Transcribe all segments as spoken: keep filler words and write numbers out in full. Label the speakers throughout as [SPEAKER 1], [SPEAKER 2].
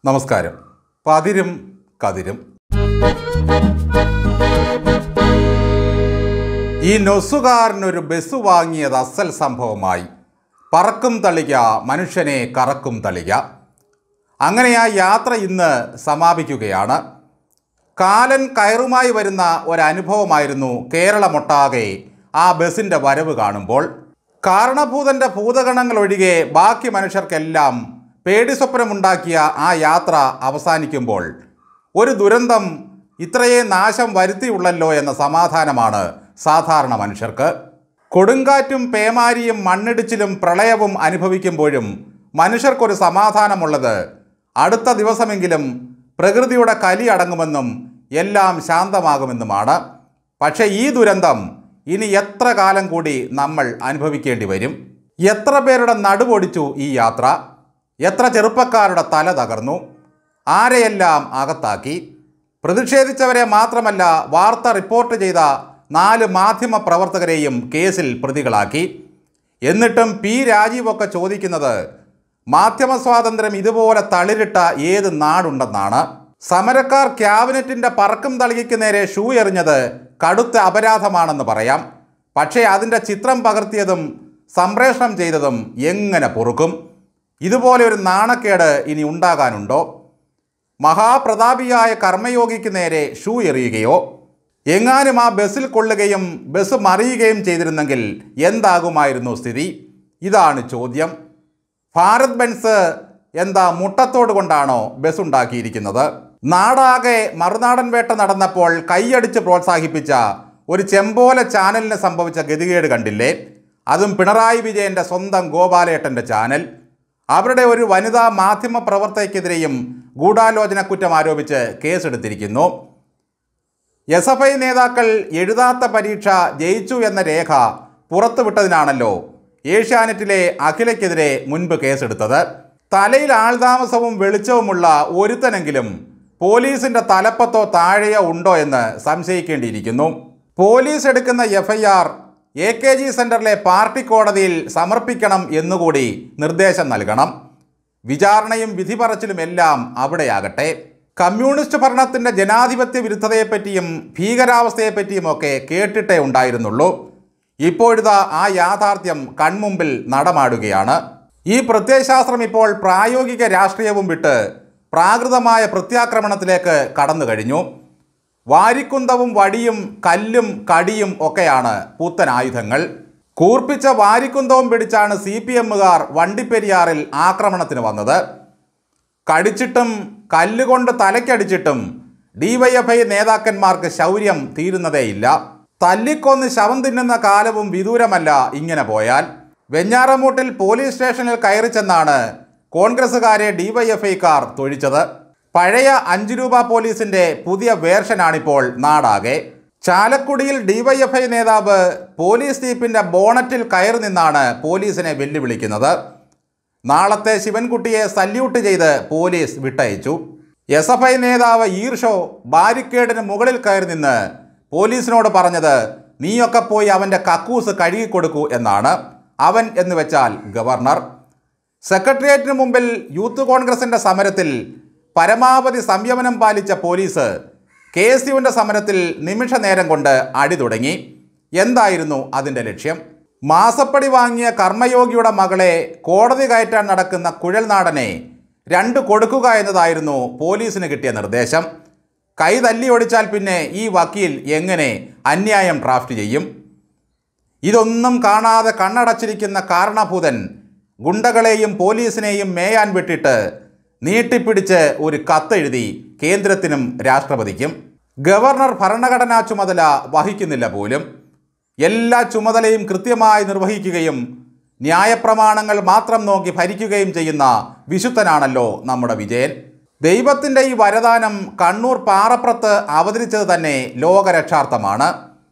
[SPEAKER 1] നമസ്കാരം. പതിരും കതിരും. ഈ നൊസുകാരനൊരു ബസ് വാങ്ങിയത് അസൽ സംഭവമായി. പറക്കും തളിക മനുഷ്യനെ കറക്കും തളിക. അങ്ങനെ ആ യാത്ര ഇന്ന് സമാപിക്കുകയാണ്. കാലൻ കയറുമായി വരുന്ന ഒരനുഭവമായിരുന്നു കേരളമൊട്ടാകെ ആ ബസ്സിൻ്റെ വരവ് കാണുമ്പോൾ. കാരണഭൂതൻ്റെ ഭൂതഗണങ്ങൾ ഒഴികെ ബാക്കി മനുഷ്യർക്കെല്ലാം പേടിസ്വപ്നമുണ്ടാക്കിയ ആ യാത്ര അവസാനിക്കുമ്പോൾ ഒരു ദുരന്തം ഇത്രയേ നാശം വരുത്തിയുള്ളല്ലോ എന്ന സമാധാനമാണ് സാധാരണ മനുഷ്യർക്ക്. കൊടുങ്കാറ്റും പേമാരിയും മണ്ണിടിച്ചിലും പ്രളയവും അനുഭവിക്കുമ്പോഴും മനുഷ്യർക്കൊരു സമാധാനമുള്ളത് അടുത്ത ദിവസമെങ്കിലും പ്രകൃതിയുടെ കലി അടങ്ങുമെന്നും എല്ലാം ശാന്തമാകുമെന്നുമാണ്. പക്ഷേ ഈ ദുരന്തം ഇനി എത്ര കാലം കൂടി നമ്മൾ അനുഭവിക്കേണ്ടി വരും? എത്ര പേരുടെ നടുവൊടിച്ചു ഈ യാത്ര? എത്ര ചെറുപ്പക്കാരുടെ തല തകർന്നു? ആരെയെല്ലാം അകത്താക്കി? പ്രതിഷേധിച്ചവരെ മാത്രമല്ല, വാർത്ത റിപ്പോർട്ട് ചെയ്ത നാല് മാധ്യമ പ്രവർത്തകരെയും കേസിൽ പ്രതികളാക്കി. എന്നിട്ടും പി രാജീവൊക്കെ ചോദിക്കുന്നത് മാധ്യമ സ്വാതന്ത്ര്യം ഇതുപോലെ തളിരിട്ട ഏത് നാടുണ്ടെന്നാണ്. സമരക്കാർ ക്യാബിനറ്റിൻ്റെ പറക്കും തളികയ്ക്ക് നേരെ ഷൂ എറിഞ്ഞത് കടുത്ത അപരാധമാണെന്ന് പറയാം. പക്ഷേ അതിൻ്റെ ചിത്രം പകർത്തിയതും സംപ്രേഷണം ചെയ്തതും എങ്ങനെ പൊറുക്കും? ഇതുപോലെ ഒരു നാണക്കേട് ഇനി ഉണ്ടാകാനുണ്ടോ? മഹാപ്രതാപിയായ കർമ്മയോഗിക്ക് നേരെ ഷൂ എറിയുകയോ എങ്ങാനും ആ ബസ്സിൽ കൊള്ളുകയും ബസ് മറിയുകയും ചെയ്തിരുന്നെങ്കിൽ എന്താകുമായിരുന്നു സ്ഥിതി? ഇതാണ് ചോദ്യം. ഭാരത് ബെൻസ് എന്താ മുട്ടത്തോട് കൊണ്ടാണോ ബസ് ഉണ്ടാക്കിയിരിക്കുന്നത്? നാടാകെ മറുനാടൻ വേട്ട നടന്നപ്പോൾ കൈയടിച്ച് പ്രോത്സാഹിപ്പിച്ച ഒരു ചെമ്പോല ചാനലിന് സംഭവിച്ച ഗതികേട് കണ്ടില്ലേ? അതും പിണറായി വിജയൻ്റെ സ്വന്തം ഗോപാലേട്ടൻ്റെ ചാനൽ. അവരുടെ ഒരു വനിതാ മാധ്യമ പ്രവർത്തകയ്ക്കെതിരെയും ഗൂഢാലോചന കുറ്റം ആരോപിച്ച് കേസെടുത്തിരിക്കുന്നു. എസ് എഫ് ഐ നേതാക്കൾ എഴുതാത്ത പരീക്ഷ ജയിച്ചു എന്ന രേഖ പുറത്തുവിട്ടതിനാണല്ലോ ഏഷ്യാനെറ്റിലെ അഖിലയ്ക്കെതിരെ മുൻപ് കേസെടുത്തത്. തലയിൽ ആൾതാമസവും വെളിച്ചവുമുള്ള ഒരുത്തനെങ്കിലും പോലീസിൻ്റെ തലപ്പത്തോ താഴെയോ ഉണ്ടോ എന്ന് സംശയിക്കേണ്ടിയിരിക്കുന്നു. പോലീസ് എടുക്കുന്ന F I R A K G സെൻറ്ററിലെ പാർട്ടി കോടതിയിൽ സമർപ്പിക്കണം എന്നുകൂടി നിർദ്ദേശം നൽകണം. വിചാരണയും വിധി പറച്ചിലുമെല്ലാം അവിടെയാകട്ടെ. കമ്മ്യൂണിസ്റ്റ് ഭരണത്തിൻ്റെ ജനാധിപത്യ വിരുദ്ധതയെപ്പറ്റിയും ഭീകരാവസ്ഥയെപ്പറ്റിയുമൊക്കെ കേട്ടിട്ടേ ഉണ്ടായിരുന്നുള്ളൂ. ഇപ്പോഴിതാ ആ യാഥാർത്ഥ്യം കൺമുമ്പിൽ നടമാടുകയാണ്. ഈ പ്രത്യയശാസ്ത്രം ഇപ്പോൾ പ്രായോഗിക രാഷ്ട്രീയവും വിട്ട് പ്രാകൃതമായ പ്രത്യാക്രമണത്തിലേക്ക് കടന്നു കഴിഞ്ഞു. വാരിക്കുന്തവും വടിയും കല്ലും കടിയും ഒക്കെയാണ് പുത്തൻ ആയുധങ്ങൾ. കൂർപ്പിച്ച വാരിക്കുന്തവും പിടിച്ചാണ് സി പി എമ്മുകാർ വണ്ടിപ്പെരിയാറിൽ ആക്രമണത്തിന് വന്നത്. കടിച്ചിട്ടും കല്ലുകൊണ്ട് തലയ്ക്കടിച്ചിട്ടും ഡി വൈ എഫ് ഐ നേതാക്കന്മാർക്ക് ശൗര്യം തീരുന്നതേയില്ല. തല്ലിക്കൊന്ന് ശവം തിന്നുന്ന കാലവും വിദൂരമല്ല ഇങ്ങനെ പോയാൽ. വെഞ്ഞാറമൂട്ടിൽ പോലീസ് സ്റ്റേഷനിൽ കയറി ചെന്നാണ് കോൺഗ്രസ്സുകാരെ ഡി വൈ എഫ് ഐക്കാർ തൊഴിച്ചത്. പഴയ അഞ്ച് രൂപ പോലീസിൻ്റെ പുതിയ വേർഷനാണിപ്പോൾ നാടാകെ. ചാലക്കുടിയിൽ ഡി വൈ എഫ് ഐ നേതാവ് പോലീസ് ജീപ്പിൻ്റെ ബോണറ്റിൽ കയറി നിന്നാണ് പോലീസിനെ വെല്ലുവിളിക്കുന്നത്. നാളത്തെ ശിവൻകുട്ടിയെ സല്യൂട്ട് ചെയ്ത് പോലീസ് വിട്ടയച്ചു. എസ് എഫ് ഐ നേതാവ് ഈർഷോ ബാരിക്കേഡിന് മുകളിൽ കയറി നിന്ന് പോലീസിനോട് പറഞ്ഞത് നീയൊക്കെ പോയി അവൻ്റെ കക്കൂസ് കഴുകിക്കൊടുക്കൂ എന്നാണ്. അവൻ എന്ന് വെച്ചാൽ ഗവർണർ. സെക്രട്ടേറിയറ്റിന് മുമ്പിൽ യൂത്ത് കോൺഗ്രസിൻ്റെ സമരത്തിൽ പരമാവധി സംയമനം പാലിച്ച പോലീസ് കെ എസ് യുവിൻ്റെ സമരത്തിൽ നിമിഷ നേരം കൊണ്ട് അടി തുടങ്ങി. എന്തായിരുന്നു അതിൻ്റെ ലക്ഷ്യം? മാസപ്പടി വാങ്ങിയ കർമ്മയോഗിയുടെ മകളെ കോടതി കയറ്റാൻ നടക്കുന്ന കുഴൽനാടനെ രണ്ട് കൊടുക്കുക എന്നതായിരുന്നു പോലീസിന് കിട്ടിയ നിർദ്ദേശം. കൈ തല്ലി ഒടിച്ചാൽ പിന്നെ ഈ വക്കീൽ എങ്ങനെ അന്യായം ഡ്രാഫ്റ്റ് ചെയ്യും? ഇതൊന്നും കാണാതെ കണ്ണടച്ചിരിക്കുന്ന കാരണഭൂതൻ ഗുണ്ടകളെയും പോലീസിനെയും മേയാൻ വിട്ടിട്ട് നീട്ടിപ്പിടിച്ച് ഒരു കത്തെഴുതി കേന്ദ്രത്തിനും രാഷ്ട്രപതിക്കും. ഗവർണർ ഭരണഘടനാ ചുമതല വഹിക്കുന്നില്ല പോലും. എല്ലാ ചുമതലയും കൃത്യമായി നിർവഹിക്കുകയും ന്യായപ്രമാണങ്ങൾ മാത്രം നോക്കി ഭരിക്കുകയും ചെയ്യുന്ന വിശുദ്ധനാണല്ലോ നമ്മുടെ വിജയൻ. ദൈവത്തിൻ്റെ ഈ വരദാനം കണ്ണൂർ പാറപ്പുറത്ത് അവതരിച്ചത് തന്നെ ലോകരക്ഷാർത്ഥമാണ്.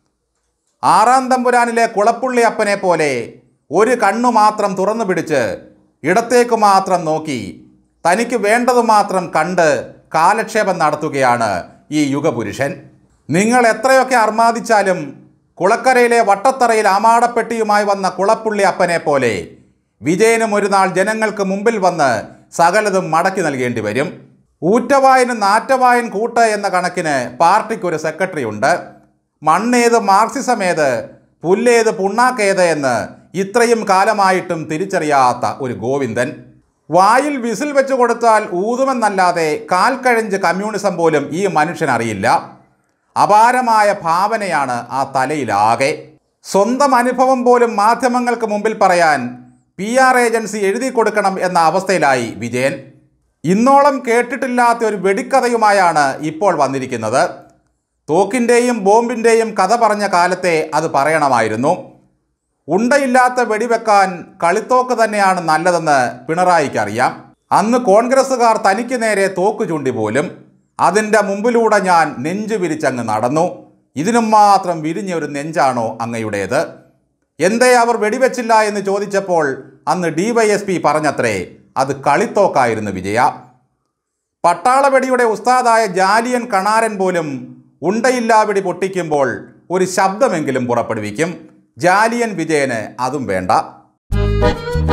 [SPEAKER 1] ആറാം തമ്പുരാനിലെ കുളപ്പുള്ളി അപ്പനെ പോലെ ഒരു കണ്ണു മാത്രം തുറന്നു പിടിച്ച് ഇടത്തേക്ക് മാത്രം നോക്കി തനിക്ക് വേണ്ടത് മാത്രം കണ്ട് കാലക്ഷേപം നടത്തുകയാണ് ഈ യുഗപുരുഷൻ. നിങ്ങൾ എത്രയൊക്കെ അർമാദിച്ചാലും കുളക്കരയിലെ വട്ടത്തറയിൽ ആമാടപ്പെട്ടിയുമായി വന്ന കുളപ്പുള്ളി അപ്പനെ പോലെ വിജയനും ഒരു നാൾ ജനങ്ങൾക്ക് മുമ്പിൽ വന്ന് സകലതും മടക്കി നൽകേണ്ടി വരും. ഊറ്റവായന് നാറ്റവായൻ കൂട്ട് എന്ന കണക്കിന് പാർട്ടിക്കൊരു സെക്രട്ടറി ഉണ്ട്. മണ്ണേത് മാർക്സിസം ഏത് പുല്ലേത് പുണ്ണാക്കേത് എന്ന് ഇത്രയും കാലമായിട്ടും തിരിച്ചറിയാത്ത ഒരു ഗോവിന്ദൻ. വായിൽ വിസിൽ വെച്ച് കൊടുത്താൽ ഊതുമെന്നല്ലാതെ കാൽ കഴിഞ്ച് കമ്മ്യൂണിസം പോലും ഈ മനുഷ്യനറിയില്ല. അപാരമായ ഭാവനയാണ് ആ തലയിലാകെ. സ്വന്തം അനുഭവം പോലും മാധ്യമങ്ങൾക്ക് മുമ്പിൽ പറയാൻ പി ആർ ഏജൻസി എഴുതി കൊടുക്കണം എന്ന അവസ്ഥയിലായി വിജയൻ. ഇന്നോളം കേട്ടിട്ടില്ലാത്ത ഒരു വെടിക്കഥയുമായാണ് ഇപ്പോൾ വന്നിരിക്കുന്നത്. തോക്കിൻ്റെയും ബോംബിൻ്റെയും കഥ പറഞ്ഞ കാലത്തെ അത് പറയണമായിരുന്നു. ഉണ്ടയില്ലാത്ത വെടിവെക്കാൻ കളിത്തോക്ക് തന്നെയാണ് നല്ലതെന്ന് പിണറായിക്ക് അറിയാം. അന്ന് കോൺഗ്രസ്സുകാർ തനിക്ക് നേരെ തോക്ക് ചൂണ്ടി പോലും. അതിൻ്റെ മുമ്പിലൂടെ ഞാൻ നെഞ്ചു വിരിച്ചങ്ങ് നടന്നു. ഇതിനും മാത്രം വിരിഞ്ഞ ഒരു നെഞ്ചാണോ അങ്ങയുടേത്? എന്തേ അവർ വെടിവെച്ചില്ല എന്ന് ചോദിച്ചപ്പോൾ അന്ന് ഡി വൈ എസ് പി പറഞ്ഞത്രേ, അത് കളിത്തോക്കായിരുന്നു വിജയ. പട്ടാള വെടിയുടെ ഉസ്താദായ ജാലിയൻ കണാരൻ പോലും ഉണ്ടയില്ലാ വെടി പൊട്ടിക്കുമ്പോൾ ഒരു ശബ്ദമെങ്കിലും പുറപ്പെടുവിക്കും. ജാലിയൻ വിജയന് അതും വേണ്ട.